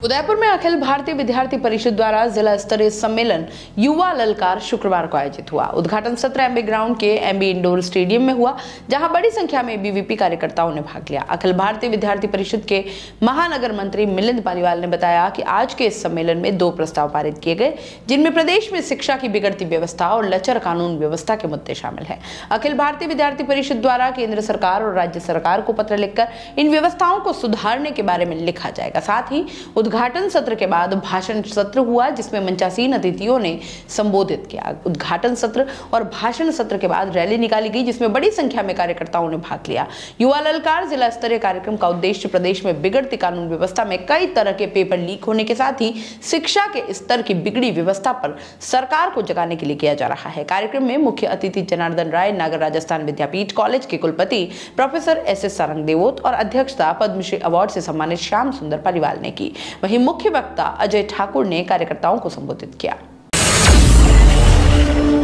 उदयपुर में अखिल भारतीय विद्यार्थी परिषद द्वारा जिला स्तरीय सम्मेलन युवा ललकार शुक्रवार को आयोजित हुआ। उद्घाटन सत्र एमबी ग्राउंड के एमबी इंडोर स्टेडियम में हुआ, जहां बड़ी संख्या में बीवीपी कार्यकर्ताओं ने भाग लिया। अखिल भारतीय विद्यार्थी परिषद के महानगर मंत्री मिलिंद पालीवाल ने बताया कि आज के इस सम्मेलन में 2 प्रस्ताव पारित किए गए, जिनमें प्रदेश में शिक्षा की बिगड़ती व्यवस्था और लचर कानून व्यवस्था के मुद्दे शामिल है। अखिल भारतीय विद्यार्थी परिषद द्वारा केंद्र सरकार और राज्य सरकार को पत्र लिखकर इन व्यवस्थाओं को सुधारने के बारे में लिखा जाएगा। साथ ही उद्घाटन सत्र के बाद भाषण सत्र हुआ, जिसमें मंचासीन अतिथियों ने संबोधित किया। उद्घाटन सत्र और भाषण सत्र के बाद रैली निकाली गई, जिसमें बड़ी संख्या में कार्यकर्ताओं ने भाग लिया। युवा ललकार जिला स्तरीय कार्यक्रम का उद्देश्य प्रदेश में बिगड़ती कानून व्यवस्था में कई तरह के पेपर लीक होने के साथ ही शिक्षा के स्तर की बिगड़ी व्यवस्था पर सरकार को जगाने के लिए किया जा रहा है। कार्यक्रम में मुख्य अतिथि जनार्दन राय, नागर राजस्थान विद्यापीठ कॉलेज के कुलपति प्रोफेसर एस.एस. सारंग देवोत और अध्यक्षता पद्मश्री अवार्ड से सम्मानित श्याम सुंदर पालीवाल ने की। वहीं मुख्य वक्ता अजय ठाकुर ने कार्यकर्ताओं को संबोधित किया।